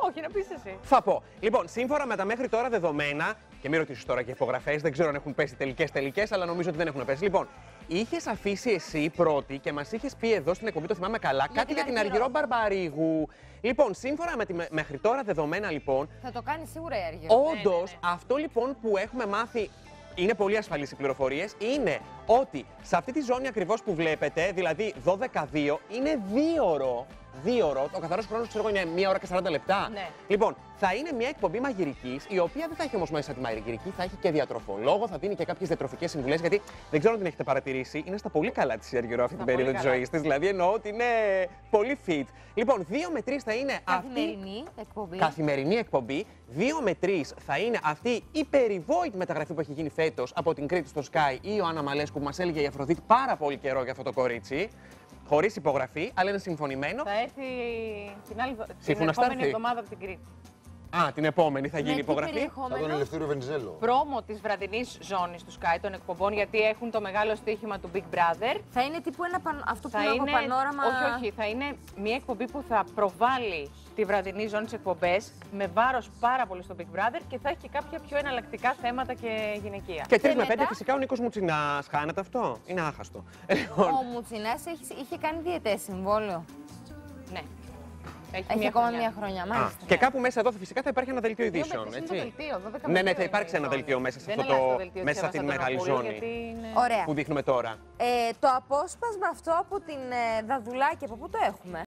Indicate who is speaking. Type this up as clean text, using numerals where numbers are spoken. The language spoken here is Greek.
Speaker 1: Όχι, να πεις εσύ.
Speaker 2: Θα πω. Λοιπόν, σύμφωνα με τα μέχρι τώρα δεδομένα, και μην ρωτήσεις τώρα και υπογραφές, δεν ξέρω αν έχουν πέσει τελικές, αλλά νομίζω ότι δεν έχουν πέσει. Λοιπόν, είχες αφήσει εσύ πρώτη και μας είχες πει εδώ στην εκπομπή, το θυμάμαι καλά, κάτι για την Αργυρό Μπαρμπαρίγου. Λοιπόν, σύμφωνα με τη μέχρι τώρα δεδομένα, λοιπόν.
Speaker 3: Θα το κάνει σίγουρα η Αργυρό.
Speaker 2: Όντως, αυτό λοιπόν που έχουμε μάθει. Είναι πολύ ασφαλείς οι πληροφορίες, είναι ότι σε αυτή τη ζώνη ακριβώς που βλέπετε, δηλαδή 12-2, είναι 2ωρο. 2ωρο, ο καθαρός χρόνος ξέρω είναι 1 ώρα και 40 λεπτά.
Speaker 1: Ναι.
Speaker 2: Λοιπόν, θα είναι μια εκπομπή μαγειρικής, η οποία δεν θα έχει όμως μέσα τη μαγειρική, θα έχει και διατροφολόγο, θα δίνει και κάποιες διατροφικές συμβουλές, γιατί δεν ξέρω αν την έχετε παρατηρήσει, είναι στα πολύ καλά της η Αργυρό αυτή την περίοδο της ζωής της, δηλαδή εννοώ ότι είναι πολύ fit. Λοιπόν, 2 με 3 θα είναι
Speaker 3: καθημερινή εκπομπή.
Speaker 2: Καθημερινή εκπομπή. 2 με 3 θα είναι αυτή η περιβόητη μεταγραφή που έχει γίνει φέτος από την Κρήτη στο Sky, η Ιωάννα Μαλέσκου, που μας έλεγε η Αφροδίτη πάρα πολύ καιρό για αυτό το κορίτσι. Χωρίς υπογραφή, αλλά είναι συμφωνημένο.
Speaker 1: Θα έρθει την επόμενη εβδομάδα από την Κρήτη.
Speaker 2: Α, την επόμενη θα γίνει υπογραφή.
Speaker 4: Θα τον Ελευθέριο Βενιζέλο.
Speaker 1: Πρόμο της βραδινής ζώνης του Sky των εκπομπών, γιατί έχουν το μεγάλο στοίχημα του Big Brother.
Speaker 3: Θα είναι τύπου αυτό που είναι πανόραμα.
Speaker 1: Όχι, θα είναι μια εκπομπή που θα προβάλλει τη βραδινή ζώνη στις εκπομπές με βάρος πάρα πολύ στο Big Brother και θα έχει και κάποια πιο εναλλακτικά θέματα και γυναικεία.
Speaker 2: Και 3 με 5 φυσικά ο Νίκος Μουτσινάς. Χάνεται αυτό. Είναι άχαστο.
Speaker 3: Ο Μουτσινάς είχε κάνει διαιτές συμβόλαιο.
Speaker 1: Ναι.
Speaker 3: Έχει ακόμα μια χρονιά, μάλιστα.
Speaker 2: Και κάπου μέσα εδώ φυσικά θα υπάρχει ένα δελτίο ειδήσεων. Ναι, θα υπάρξει ένα δελτίο μέσα σε αυτή τη μεγάλη ζώνη που δείχνουμε τώρα.
Speaker 3: Το απόσπασμα αυτό από την Δαδουλάκη, από πού το έχουμε?